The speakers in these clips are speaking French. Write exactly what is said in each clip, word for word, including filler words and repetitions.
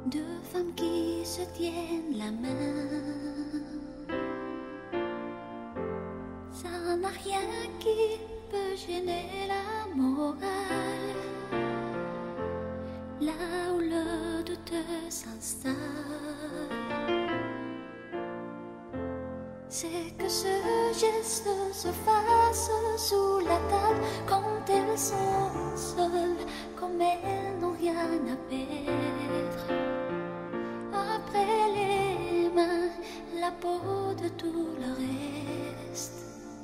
Deux femmes qui se tiennent la main, ça n'a rien qui peut gêner la morale. Là où le doute s'installe, c'est que ce geste se fasse sous la table quand elles sont seules, comme elles n'ont rien à perdre. Après les mains, la peau de tout le reste.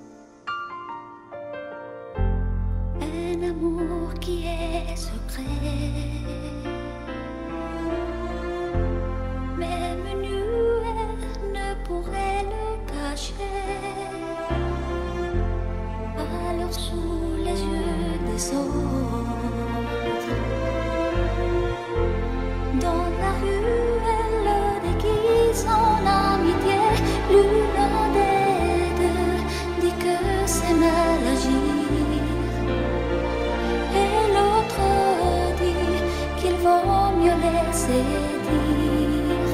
Un amour qui est secret, même nue, elle ne pourrait le cacher. Alors sous les yeux des autres, dans la rue, elle le déguise en amitié. L'une des deux dit que c'est mal agir, et l'autre dit qu'il vaut mieux laisser dire.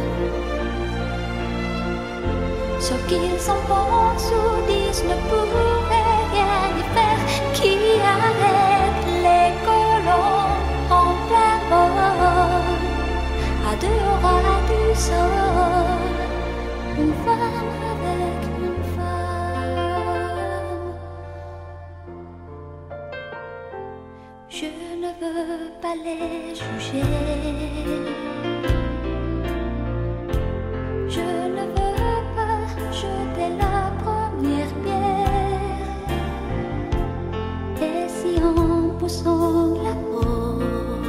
Ce qu'ils en pensent ou disent ne pourrait rien y faire. Qui arrête les colons en plein vol, à deux ras du sol, une femme avec une femme. Je ne veux pas les juger, je ne veux pas jeter la première pierre. Et si en poussant la porte,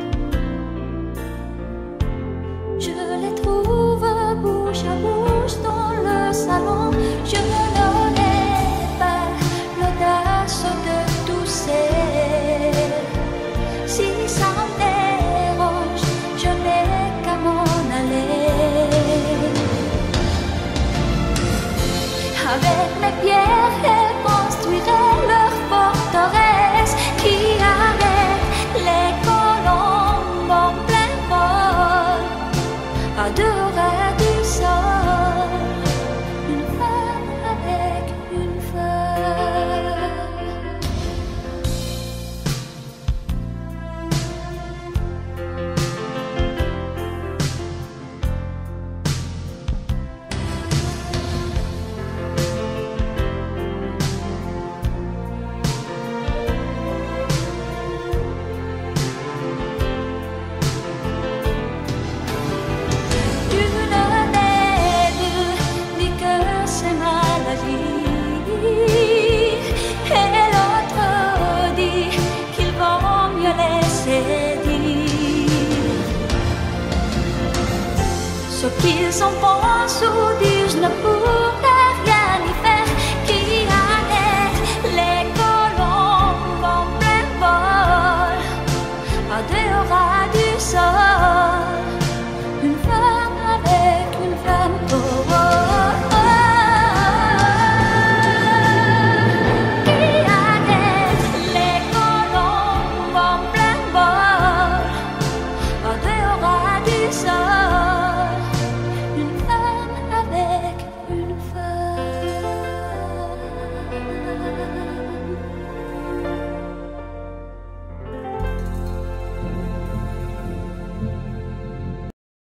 je les trouve bouche à bouche dans le salon, je n'aurai pas l'audace de tousser. Si ça me dérange, je n'ai qu'à m'en aller. Avec mes pierres, elles construiraient leur forteresse qui arrête les colombes en plein vol, à deux ras du sol, une femme avec une femme. Ce qu'ils en pensent